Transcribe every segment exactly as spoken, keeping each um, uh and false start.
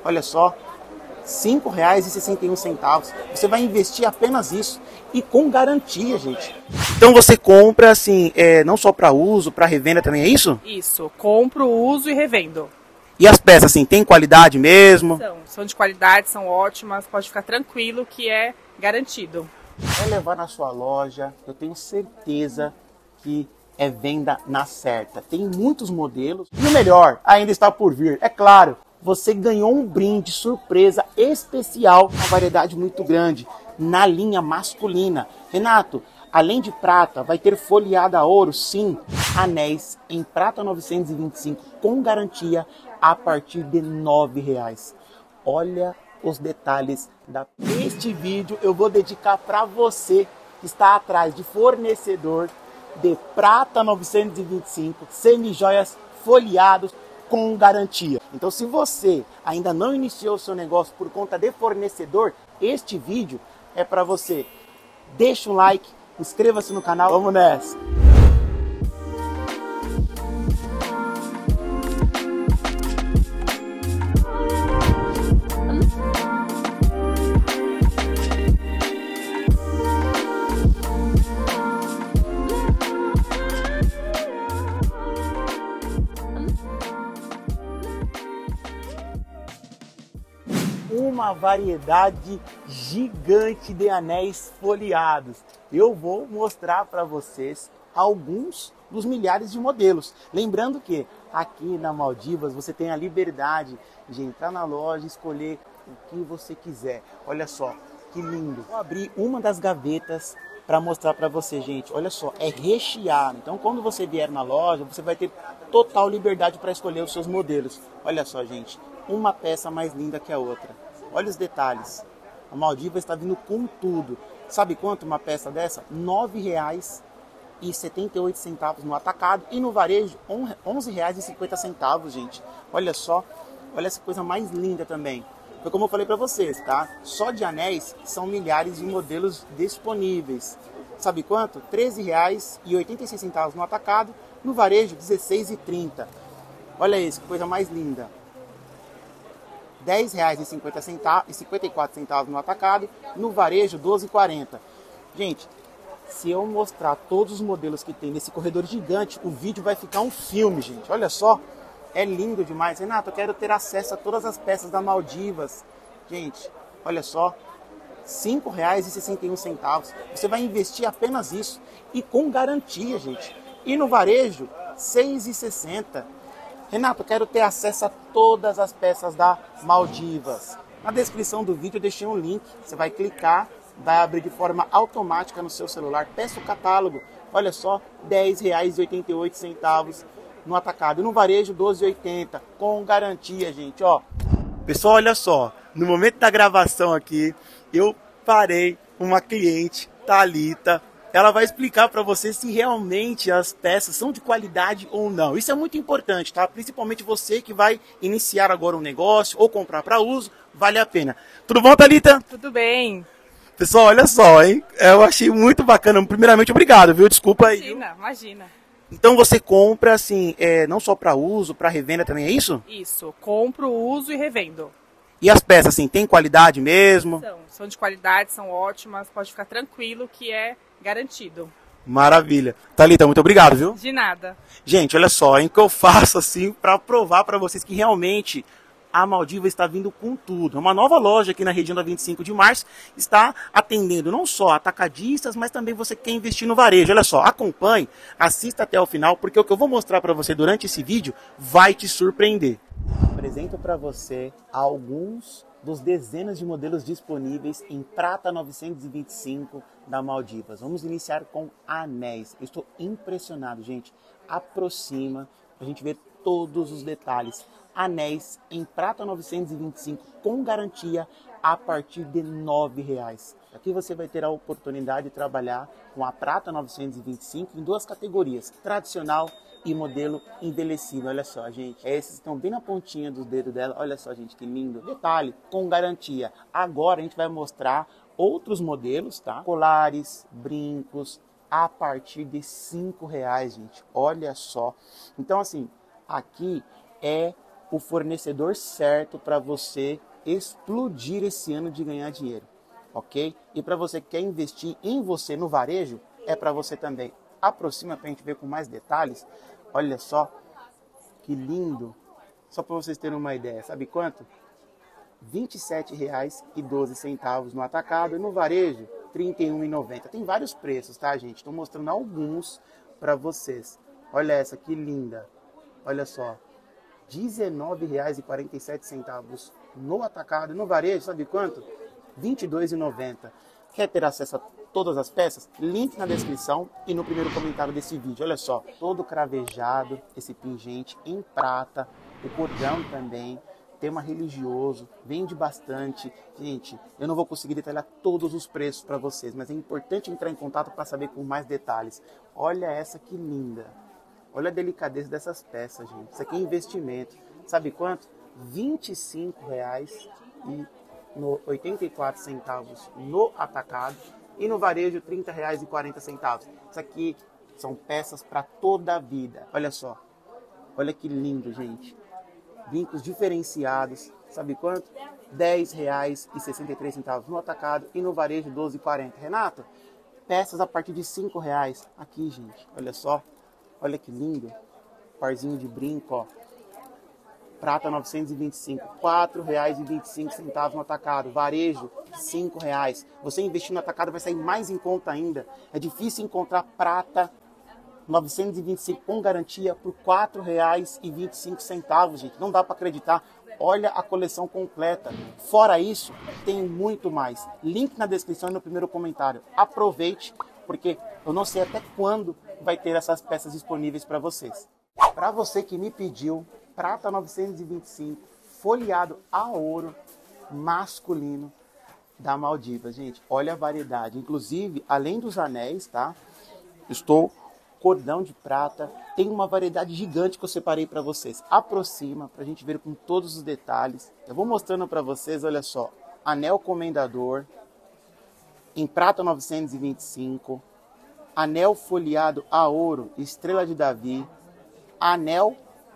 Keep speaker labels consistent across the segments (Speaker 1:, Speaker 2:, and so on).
Speaker 1: Olha só, cinco reais e sessenta e um centavos. Você vai investir apenas isso e com garantia, gente. Então você compra assim, é, não só para uso, para revenda também, é isso?
Speaker 2: Isso, compro, uso e revendo.
Speaker 1: E as peças, assim, tem qualidade mesmo?
Speaker 2: São, são de qualidade, são ótimas, pode ficar tranquilo que é garantido.
Speaker 1: Vai levar na sua loja, eu tenho certeza que é venda na certa. Tem muitos modelos e o melhor ainda está por vir. É claro, você ganhou um brinde surpresa especial, uma variedade muito grande na linha masculina. Renato, além de prata, vai ter folheada a ouro, sim, anéis em prata novecentos e vinte e cinco com garantia a partir de nove reais. Olha os detalhes da... Este vídeo eu vou dedicar para você que está atrás de fornecedor de prata novecentos e vinte e cinco, semi-joias folheados com garantia. Então, se você ainda não iniciou o seu negócio por conta de fornecedor, este vídeo é para você. Deixa um like, inscreva-se no canal, vamos nessa! Uma variedade gigante de anéis folheados. Eu vou mostrar para vocês alguns dos milhares de modelos. Lembrando que aqui na Maldivas você tem a liberdade de entrar na loja e escolher o que você quiser. Olha só, que lindo. Vou abrir uma das gavetas para mostrar para você, gente. Olha só, é recheado. Então, quando você vier na loja, você vai ter total liberdade para escolher os seus modelos. Olha só, gente, uma peça mais linda que a outra. Olha os detalhes. A Maldiva está vindo com tudo. Sabe quanto uma peça dessa? nove reais e setenta e oito centavos no atacado e no varejo onze reais e cinquenta centavos, gente. Olha só, olha essa coisa mais linda também. Foi como eu falei para vocês, tá? Só de anéis são milhares de modelos disponíveis. Sabe quanto? treze reais e oitenta e seis centavos no atacado, no varejo dezesseis reais e trinta centavos. Olha isso, que coisa mais linda. dez reais e cinquenta e quatro centavos no atacado, no varejo doze reais e quarenta centavos. Gente, se eu mostrar todos os modelos que tem nesse corredor gigante, o vídeo vai ficar um filme, gente. Olha só, é lindo demais. Renato, eu quero ter acesso a todas as peças da Maldivas. Gente, olha só, cinco reais e sessenta e um centavos. Você vai investir apenas isso e com garantia, gente. E no varejo, seis reais e sessenta centavos. Renato, eu quero ter acesso a todas as peças da Maldivas. Na descrição do vídeo eu deixei um link, você vai clicar, vai abrir de forma automática no seu celular, peça o catálogo, olha só, dez reais e oitenta e oito centavos no atacado, no varejo doze reais e oitenta centavos, com garantia, gente, ó. Pessoal, olha só, no momento da gravação aqui, eu parei uma cliente, Thalita. Ela vai explicar para você se realmente as peças são de qualidade ou não. Isso é muito importante, tá? Principalmente você que vai iniciar agora um negócio ou comprar para uso, vale a pena. Tudo bom, Thalita?
Speaker 2: Tudo bem.
Speaker 1: Pessoal, olha só, hein? Eu achei muito bacana. Primeiramente, obrigado, viu? Desculpa aí.
Speaker 2: Imagina, imagina.
Speaker 1: Então você compra, assim, é, não só para uso, para revenda também, é isso?
Speaker 2: Isso, compro, uso e revendo.
Speaker 1: E as peças, assim, tem qualidade mesmo?
Speaker 2: São, são de qualidade, são ótimas, pode ficar tranquilo que é garantido.
Speaker 1: Maravilha. Thalita, muito obrigado, viu?
Speaker 2: De nada.
Speaker 1: Gente, olha só, hein, que eu faço assim para provar para vocês que realmente a Maldiva está vindo com tudo. Uma nova loja aqui na região da vinte e cinco de março está atendendo não só atacadistas, mas também você que quer investir no varejo. Olha só, acompanhe, assista até o final, porque o que eu vou mostrar para você durante esse vídeo vai te surpreender. Apresento para você alguns dos dezenas de modelos disponíveis em prata novecentos e vinte e cinco da Maldivas. Vamos iniciar com anéis. Eu estou impressionado, gente. Aproxima para a gente ver todos os detalhes. Anéis em prata novecentos e vinte e cinco com garantia a partir de nove reais. Aqui você vai ter a oportunidade de trabalhar com a prata novecentos e vinte e cinco em duas categorias, tradicional e modelo envelhecido. Olha só, gente, esses estão bem na pontinha do dedo dela. Olha só, gente, que lindo. Detalhe, com garantia. Agora a gente vai mostrar outros modelos, tá? Colares, brincos, a partir de cinco reais, gente. Olha só. Então, assim, aqui é o fornecedor certo para você explodir esse ano de ganhar dinheiro, ok? E para você que quer investir em você no varejo, é para você também. Aproxima para a gente ver com mais detalhes. Olha só que lindo. Só para vocês terem uma ideia, sabe quanto? vinte e sete reais e doze centavos no atacado e no varejo trinta e um reais e noventa centavos. Tem vários preços, tá, gente? Estou mostrando alguns para vocês. Olha essa que linda. Olha só. dezenove reais e quarenta e sete centavos no atacado e no varejo, sabe quanto? vinte e dois reais e noventa centavos. Quer ter acesso a todas as peças? Link na descrição e no primeiro comentário desse vídeo. Olha só, todo cravejado, esse pingente em prata, o cordão também, tema religioso, vende bastante. Gente, eu não vou conseguir detalhar todos os preços para vocês, mas é importante entrar em contato para saber com mais detalhes. Olha essa que linda. Olha a delicadeza dessas peças, gente. Isso aqui é investimento. Sabe quanto? vinte e cinco reais e oitenta e quatro centavos no atacado e no varejo trinta reais e quarenta centavos. Isso aqui são peças para toda a vida. Olha só. Olha que lindo, gente. Brincos diferenciados. Sabe quanto? dez reais e sessenta e três centavos no atacado e no varejo doze reais e quarenta centavos. Renato, peças a partir de cinco reais. Aqui, gente. Olha só. Olha que lindo. Parzinho de brinco, ó. Prata novecentos e vinte e cinco, quatro reais e vinte e cinco centavos no atacado. Varejo, cinco reais. Você investir no atacado vai sair mais em conta ainda. É difícil encontrar prata novecentos e vinte e cinco com garantia por quatro reais e vinte e cinco centavos, gente. Não dá para acreditar. Olha a coleção completa. Fora isso, tem muito mais. Link na descrição e no primeiro comentário. Aproveite, porque eu não sei até quando vai ter essas peças disponíveis para vocês. Para você que me pediu, prata novecentos e vinte e cinco, folheado a ouro, masculino, da Maldivas, gente. Olha a variedade. Inclusive, além dos anéis, tá? Estou cordão de prata. Tem uma variedade gigante que eu separei para vocês. Aproxima, para a gente ver com todos os detalhes. Eu vou mostrando para vocês, olha só. Anel comendador, em prata novecentos e vinte e cinco. Anel folheado a ouro, estrela de Davi. Anel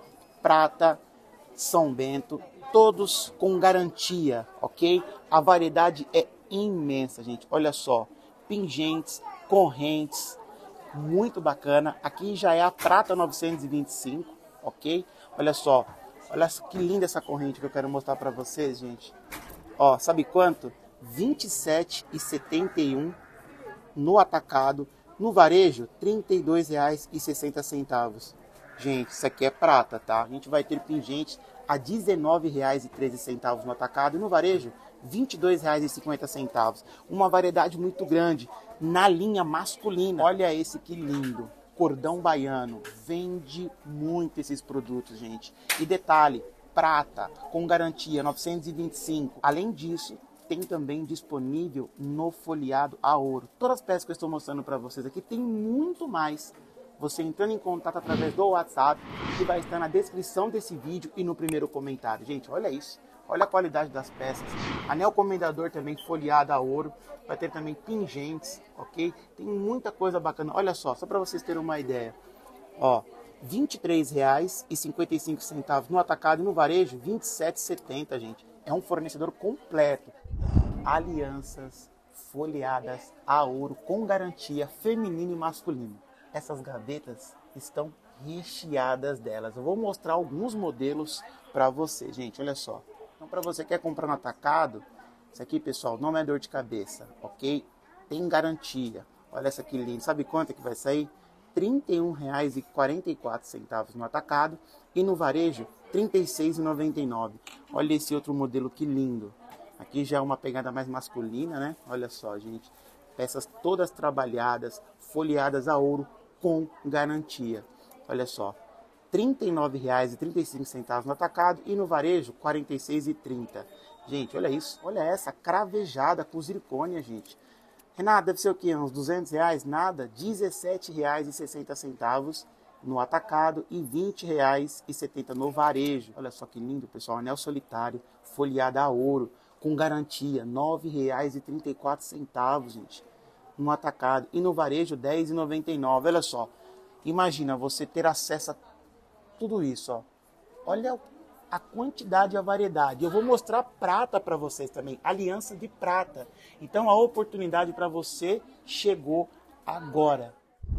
Speaker 1: prata, São Bento, todos com garantia, ok? A variedade é imensa, gente. Olha só, pingentes, correntes, muito bacana. Aqui já é a prata novecentos e vinte e cinco, ok? Olha só, olha que linda essa corrente que eu quero mostrar para vocês, gente. Ó, sabe quanto? vinte e sete reais e setenta e um centavos no atacado, no varejo trinta e dois reais e sessenta centavos. Gente, isso aqui é prata, tá? A gente vai ter pingentes a dezenove reais e treze centavos no atacado e no varejo vinte e dois reais e cinquenta centavos. Uma variedade muito grande na linha masculina. Olha esse que lindo. Cordão baiano. Vende muito esses produtos, gente. E detalhe, prata com garantia novecentos e vinte e cinco. Além disso, tem também disponível no folheado a ouro. Todas as peças que eu estou mostrando para vocês aqui tem muito mais. Você entrando em contato através do WhatsApp, que vai estar na descrição desse vídeo e no primeiro comentário. Gente, olha isso. Olha a qualidade das peças. Anel comendador também folheado a ouro. Vai ter também pingentes, ok? Tem muita coisa bacana. Olha só, só para vocês terem uma ideia. Ó, vinte e três reais e cinquenta e cinco centavos no atacado e no varejo, vinte e sete reais e setenta centavos, gente. É um fornecedor completo. Alianças folheadas a ouro com garantia feminino e masculino. Essas gavetas estão recheadas delas. Eu vou mostrar alguns modelos para você, gente. Olha só. Então, para você que quer comprar no atacado, isso aqui, pessoal, não é dor de cabeça, ok? Tem garantia. Olha essa aqui linda. Sabe quanto é que vai sair? trinta e um reais e quarenta e quatro centavos no atacado e no varejo trinta e seis reais e noventa e nove centavos. Olha esse outro modelo que lindo. Aqui já é uma pegada mais masculina, né? Olha só, gente. Peças todas trabalhadas, folheadas a ouro com garantia. Olha só. trinta e nove reais e trinta e cinco centavos no atacado e no varejo quarenta e seis reais e trinta centavos. Gente, olha isso. Olha essa cravejada com zircônia, gente. Renato, deve ser o quê? Uns duzentos reais? Nada. dezessete reais e sessenta centavos no atacado e vinte reais e setenta centavos no varejo. Olha só que lindo, pessoal. Anel solitário, folheada a ouro, com garantia. nove reais e trinta e quatro centavos, gente. No atacado. E no varejo, dez reais e noventa e nove centavos. Olha só. Imagina você ter acesso a tudo isso, ó. Olha a quantidade e a variedade. Eu vou mostrar prata para vocês também, aliança de prata. Então a oportunidade para você chegou agora.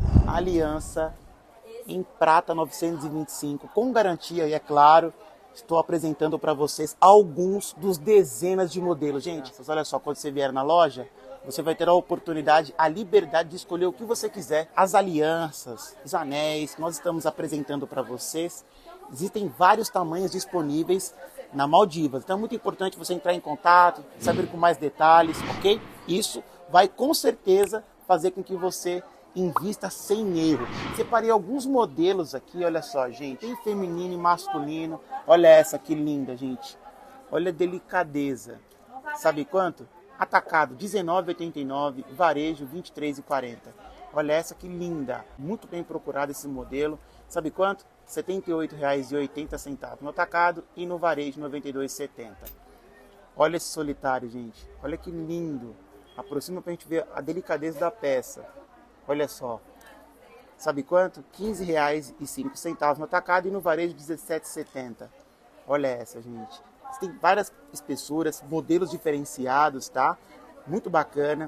Speaker 1: Aliança em prata novecentos e vinte e cinco, com garantia, e é claro, estou apresentando para vocês alguns dos dezenas de modelos. Gente, olha só, quando você vier na loja, você vai ter a oportunidade, a liberdade de escolher o que você quiser. As alianças, os anéis que nós estamos apresentando para vocês, existem vários tamanhos disponíveis na Maldivas. Então é muito importante você entrar em contato, saber com mais detalhes, ok? Isso vai com certeza fazer com que você invista sem erro. Separei alguns modelos aqui, olha só, gente. Tem feminino e masculino. Olha essa que linda, gente. Olha a delicadeza. Sabe quanto? Atacado dezenove reais e oitenta e nove centavos, varejo vinte e três reais e quarenta centavos. Olha essa que linda. Muito bem procurado esse modelo. Sabe quanto? setenta e oito reais e oitenta centavos no atacado e no varejo noventa e dois reais e setenta centavos. Olha esse solitário, gente. Olha que lindo. Aproxima pra gente ver a delicadeza da peça. Olha só. Sabe quanto? quinze reais e cinco centavos no atacado e no varejo dezessete reais e setenta centavos. Olha essa, gente. Tem várias espessuras, modelos diferenciados, tá? Muito bacana.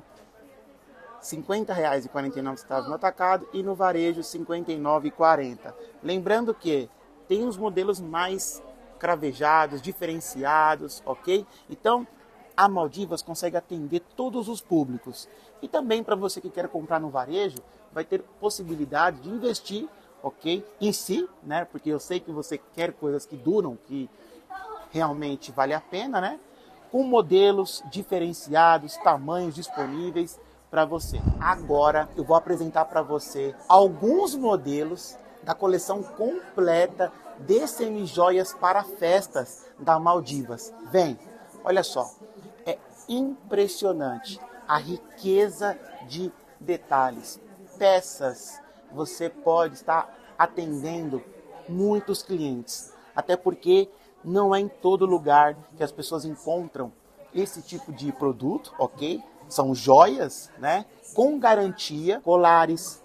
Speaker 1: cinquenta reais e quarenta e nove centavos no atacado e no varejo cinquenta e nove reais e quarenta centavos. Lembrando que tem uns modelos mais cravejados, diferenciados, ok? Então, a Maldivas consegue atender todos os públicos. E também para você que quer comprar no varejo, vai ter possibilidade de investir, ok? Em si, né? Porque eu sei que você quer coisas que duram, que realmente vale a pena, né? Com modelos diferenciados, tamanhos disponíveis para você. Agora eu vou apresentar para você alguns modelos da coleção completa de semijoias para festas da Maldivas. Vem, olha só, é impressionante a riqueza de detalhes, peças. Você pode estar atendendo muitos clientes, até porque não é em todo lugar que as pessoas encontram esse tipo de produto, ok? São joias, né? Com garantia, colares,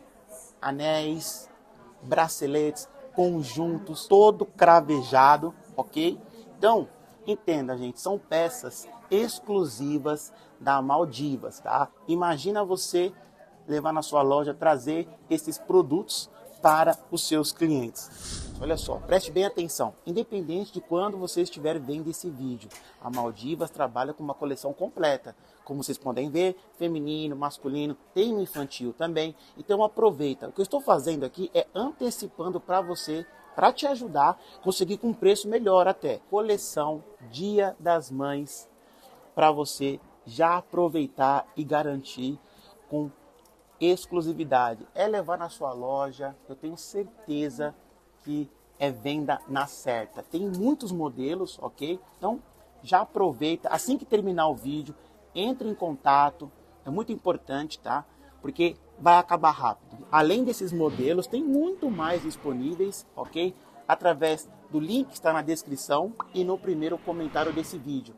Speaker 1: anéis, braceletes, conjuntos, todo cravejado, ok? Então, entenda, gente, são peças exclusivas da Maldivas, tá? Imagina você levar na sua loja, trazer esses produtos para os seus clientes. Olha só, preste bem atenção. Independente de quando você estiver vendo esse vídeo, a Maldivas trabalha com uma coleção completa. Como vocês podem ver, feminino, masculino, tem um infantil também. Então aproveita. O que eu estou fazendo aqui é antecipando para você, para te ajudar a conseguir com um preço melhor até. Coleção Dia das Mães, para você já aproveitar e garantir com exclusividade. É levar na sua loja, eu tenho certeza que é venda na certa. Tem muitos modelos, ok? Então já aproveita, assim que terminar o vídeo, entre em contato, é muito importante, tá? Porque vai acabar rápido. Além desses modelos, tem muito mais disponíveis, ok? Através do link que está na descrição e no primeiro comentário desse vídeo.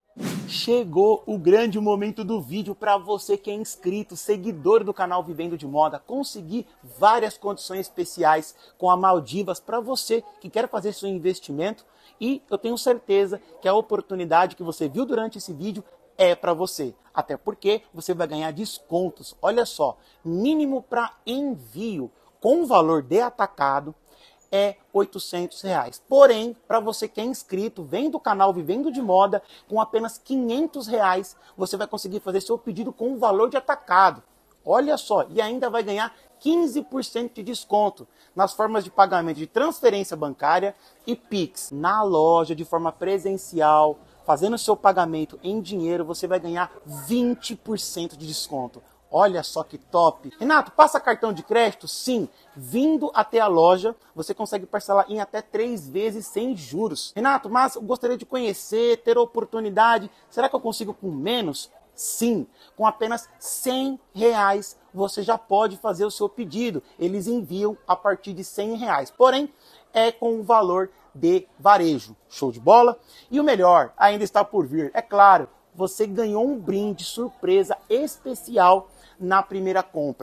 Speaker 1: Chegou o grande momento do vídeo para você que é inscrito, seguidor do canal Vivendo de Moda, conseguir várias condições especiais com a Maldivas para você que quer fazer seu investimento. E eu tenho certeza que a oportunidade que você viu durante esse vídeo é para você. Até porque você vai ganhar descontos. Olha só, mínimo para envio com valor de atacado é oitocentos reais. Porém, para você que é inscrito, vem do canal Vivendo de Moda, com apenas quinhentos reais, você vai conseguir fazer seu pedido com o valor de atacado. Olha só, e ainda vai ganhar quinze por cento de desconto nas formas de pagamento de transferência bancária e Pix. Na loja, de forma presencial, fazendo seu pagamento em dinheiro, você vai ganhar vinte por cento de desconto. Olha só que top. Renato, passa cartão de crédito? Sim. Vindo até a loja, você consegue parcelar em até três vezes sem juros. Renato, mas eu gostaria de conhecer, ter oportunidade. Será que eu consigo com menos? Sim. Com apenas cem reais você já pode fazer o seu pedido. Eles enviam a partir de cem reais. Porém, é com o valor de varejo. Show de bola? E o melhor ainda está por vir. É claro, você ganhou um brinde surpresa especial na primeira compra.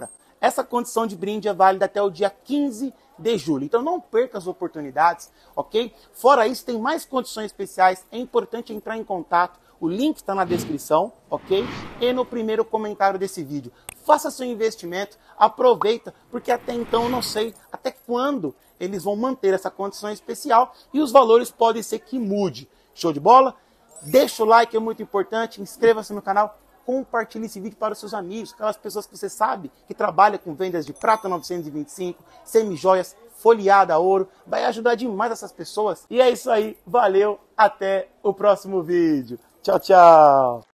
Speaker 1: Essa condição de brinde é válida até o dia quinze de julho. Então não perca as oportunidades, ok? Fora isso, tem mais condições especiais. É importante entrar em contato. O link está na descrição, ok? E no primeiro comentário desse vídeo. Faça seu investimento, aproveita, porque até então eu não sei até quando eles vão manter essa condição especial e os valores podem ser que mude. Show de bola? Deixa o like, é muito importante, inscreva-se no canal, compartilhe esse vídeo para os seus amigos, aquelas pessoas que você sabe que trabalham com vendas de prata novecentos e vinte e cinco, semi-joias, folheada a ouro, vai ajudar demais essas pessoas. E é isso aí, valeu, até o próximo vídeo. Tchau, tchau!